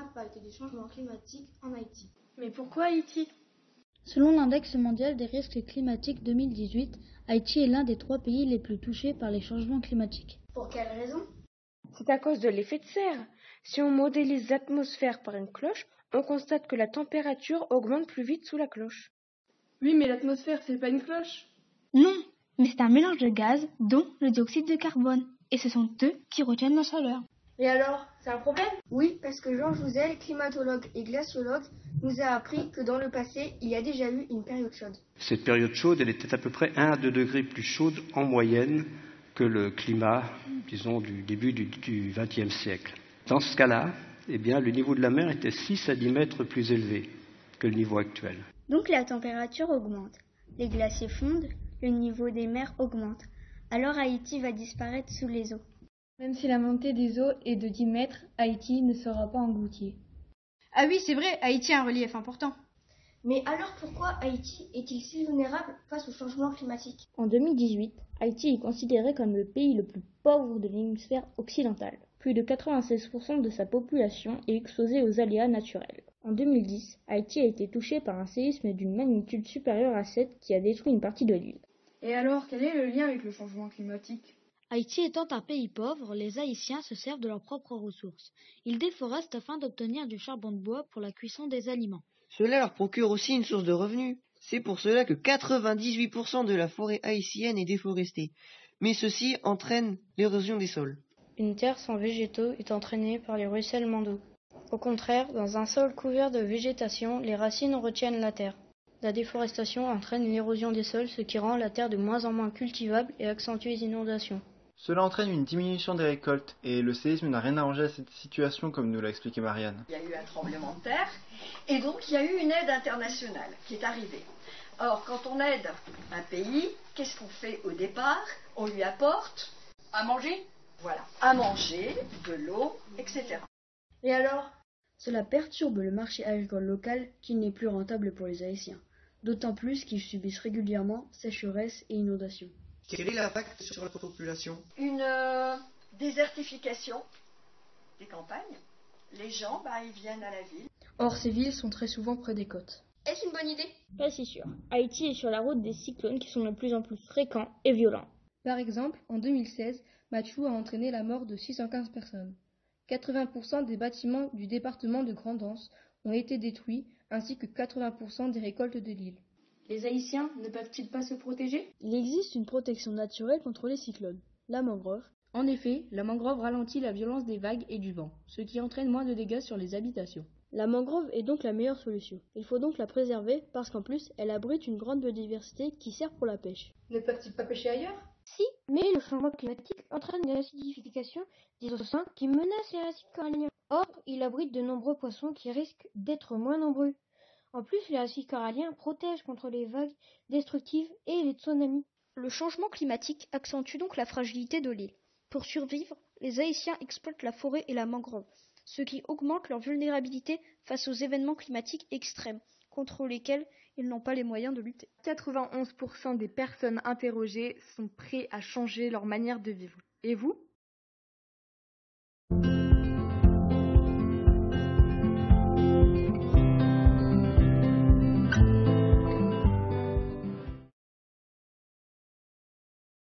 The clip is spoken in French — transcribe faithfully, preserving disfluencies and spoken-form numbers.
l'impact des changements climatiques en Haïti. Mais pourquoi Haïti ? Selon l'index mondial des risques climatiques deux mille dix-huit, Haïti est l'un des trois pays les plus touchés par les changements climatiques. Pour quelle raison ? C'est à cause de l'effet de serre. Si on modélise l'atmosphère par une cloche, on constate que la température augmente plus vite sous la cloche. Oui, mais l'atmosphère, c'est pas une cloche. Non, mais c'est un mélange de gaz, dont le dioxyde de carbone. Et ce sont eux qui retiennent la chaleur. Et alors, c'est un problème ? Oui, parce que Georges Jouzel, climatologue et glaciologue, nous a appris que dans le passé, il y a déjà eu une période chaude. Cette période chaude, elle était à peu près un à deux degrés plus chaude en moyenne que le climat, disons, du début du vingtième siècle. Dans ce cas-là, eh bien, le niveau de la mer était six à dix mètres plus élevé que le niveau actuel. Donc la température augmente, les glaciers fondent, le niveau des mers augmente. Alors Haïti va disparaître sous les eaux. Même si la montée des eaux est de dix mètres, Haïti ne sera pas englouti. Ah oui, c'est vrai, Haïti a un relief important. Mais alors pourquoi Haïti est-il si vulnérable face au changement climatique ? En deux mille dix-huit, Haïti est considéré comme le pays le plus pauvre de l'hémisphère occidental. Plus de quatre-vingt-seize pour cent de sa population est exposée aux aléas naturels. En deux mille dix, Haïti a été touché par un séisme d'une magnitude supérieure à sept qui a détruit une partie de l'île. Et alors, quel est le lien avec le changement climatique ? Haïti étant un pays pauvre, les Haïtiens se servent de leurs propres ressources. Ils déforestent afin d'obtenir du charbon de bois pour la cuisson des aliments. Cela leur procure aussi une source de revenus. C'est pour cela que quatre-vingt-dix-huit pour cent de la forêt haïtienne est déforestée. Mais ceci entraîne l'érosion des sols. Une terre sans végétaux est entraînée par les ruissellements d'eau. Au contraire, dans un sol couvert de végétation, les racines retiennent la terre. La déforestation entraîne l'érosion des sols, ce qui rend la terre de moins en moins cultivable et accentue les inondations. Cela entraîne une diminution des récoltes et le séisme n'a rien arrangé à cette situation comme nous l'a expliqué Marianne. Il y a eu un tremblement de terre et donc il y a eu une aide internationale qui est arrivée. Or, quand on aide un pays, qu'est-ce qu'on fait au départ ? On lui apporte à manger, voilà, à manger, de l'eau, et cetera. Et alors ? Cela perturbe le marché agricole local qui n'est plus rentable pour les Haïtiens, d'autant plus qu'ils subissent régulièrement sécheresse et inondations. Quel est l'impact sur la population ? Une euh, désertification des campagnes. Les gens, bah, ils viennent à la ville. Or, ces villes sont très souvent près des côtes. Est-ce une bonne idée ? Pas si sûr. Haïti est sur la route des cyclones qui sont de plus en plus fréquents et violents. Par exemple, en deux mille seize, Mathieu a entraîné la mort de six cent quinze personnes. quatre-vingts pour cent des bâtiments du département de Grande-Anse ont été détruits, ainsi que quatre-vingts pour cent des récoltes de l'île. Les Haïtiens ne peuvent-ils pas se protéger ? Il existe une protection naturelle contre les cyclones, la mangrove. En effet, la mangrove ralentit la violence des vagues et du vent, ce qui entraîne moins de dégâts sur les habitations. La mangrove est donc la meilleure solution. Il faut donc la préserver parce qu'en plus, elle abrite une grande biodiversité qui sert pour la pêche. Ne peuvent-ils pas pêcher ailleurs ? Si, mais le changement climatique entraîne une acidification des océans qui menace les récifs coralliens. Or, il abrite de nombreux poissons qui risquent d'être moins nombreux. En plus, les récifs coralliens protègent contre les vagues destructives et les tsunamis. Le changement climatique accentue donc la fragilité de l'île. Pour survivre, les Haïtiens exploitent la forêt et la mangrove, ce qui augmente leur vulnérabilité face aux événements climatiques extrêmes, contre lesquels ils n'ont pas les moyens de lutter. quatre-vingt-onze pour cent des personnes interrogées sont prêtes à changer leur manière de vivre. Et vous ?